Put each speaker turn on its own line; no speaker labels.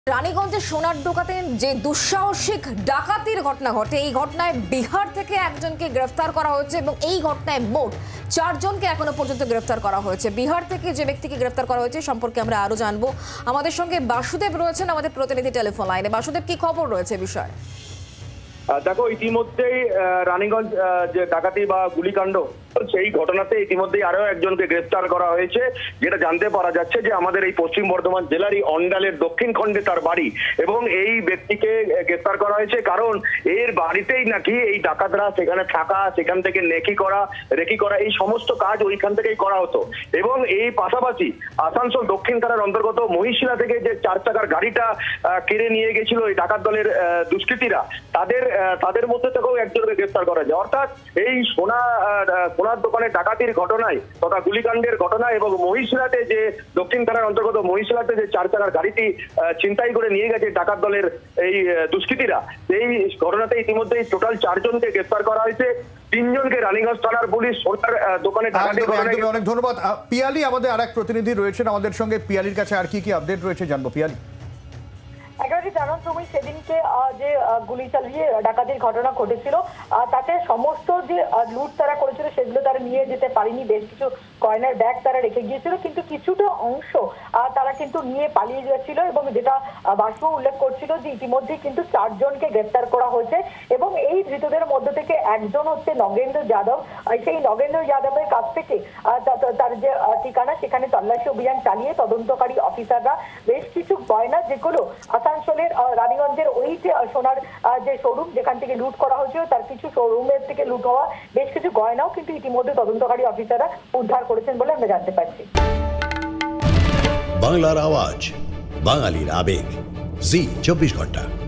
রানীগঞ্জে সোনার দোকানে যে দুঃসাহসিক ডাকাতির ঘটনা ঘটে, এই ঘটনায় বিহার থেকে একজনকে গ্রেফতার করা হয়েছে এবং এই ঘটনায় মোট 4 জনকে এখনো পর্যন্ত গ্রেফতার করা হয়েছে। বিহার থেকে যে ব্যক্তিকে গ্রেফতার করা হয়েছে সম্পর্কে আমরা আরো জানবো। আমাদের সঙ্গে বাসুদেব রয়েছেন, আমাদের প্রতিনিধি টেলিফোন লাইনে। বাসুদেব, কি খবর রয়েছে বিষয়?
দেখো, ইতিমধ্যেই রানীগঞ্জ যে ডাকাতি বা গুলিকাণ্ড সেই ঘটনাতে ইতিমধ্যেই আরো একজনকে গ্রেফতার করা হয়েছে, যেটা জানতে পারা যাচ্ছে যে আমাদের এই পশ্চিম বর্ধমান জেলারই অন্ডালের দক্ষিণ খণ্ডে তার বাড়ি। এবং এই ব্যক্তিকে গ্রেফতার করা হয়েছে কারণ এর বাড়িতেই নাকি এই ডাকাতরা সেখানে থাকা, সেখান থেকে রেকি করা এই সমস্ত কাজ ওইখান থেকেই করা হতো। এবং এই পাশাপাশি আসানসোল দক্ষিণ থানার অন্তর্গত মহিশিলা থেকে যে 4 চাকার গাড়িটা কেড়ে নিয়ে গেছিল এই ডাকাত দলের দুষ্কৃতীরা, তাদের মধ্যে থেকেও একজনকে গ্রেফতার করা যায়। অর্থাৎ এই সোনার দোকানে ডাকাতির ঘটনায় তথা গুলিকাণ্ডের ঘটনায় এবং মহিশিলাতে যে দক্ষিণ থানার অন্তর্গত মহিশিলাতে যে 4 চাকার গাড়িটি ছিনতাই করে নিয়ে গেছে ডাকাত দলের এই দুষ্কৃতীরা, এই ঘটনাতে ইতিমধ্যেই টোটাল 4 জনকে গ্রেফতার করা হয়েছে। 3 জনকে রানীগঞ্জ থানার পুলিশ সোনার দোকানে ডাকাতির ঘটনায়।
অনেক ধন্যবাদ পিয়ালি। আমাদের আরেক প্রতিনিধি রয়েছেন আমাদের সঙ্গে, পিয়ালির কাছে আর কি আপডেট রয়েছে জানবো। পিয়ালি,
একেবারে জানো তুমি, সেদিনকে যে গুলি চালিয়ে ডাকাতির ঘটনা ঘটেছিল তাতে সমস্ত যে লুট তারা করেছিল সেগুলো তারা নিয়ে যেতে পারেনি। বেশ কিছু কয়নার ব্যাগ তারা রেখে গিয়েছিল, কিন্তু কিছুটা অংশ তারা কিন্তু নিয়ে পালিয়ে যাচ্ছিল। এবং যেটা বাসু উল্লেখ করছিল যে ইতিমধ্যে কিন্তু 4 জনকে গ্রেফতার করা হয়েছে এবং এই ধৃতদের মধ্যে থেকে একজন হচ্ছে নগেন্দ্র যাদব। সেই নগেন্দ্র যাদবের কাছ থেকে তার যে ঠিকানা সেখানে তল্লাশি অভিযান চালিয়ে তদন্তকারী অফিসাররা বেশ কিছু গয়না, যেগুলো আসানসোলের রানীগঞ্জের ওই যে সোনার যে শোরুম যেখান থেকে লুট করা হয়েছিল তার কিছু শোরুমের থেকে লুট হওয়া বেশ কিছু গয়নাও কিন্তু ইতিমধ্যে তদন্তকারী অফিসাররা উদ্ধার করেছেন বলে আমরা জানতে পারছি।
বাংলার আওয়াজ, বাঙালির আবেগ, জি 24 ঘন্টা।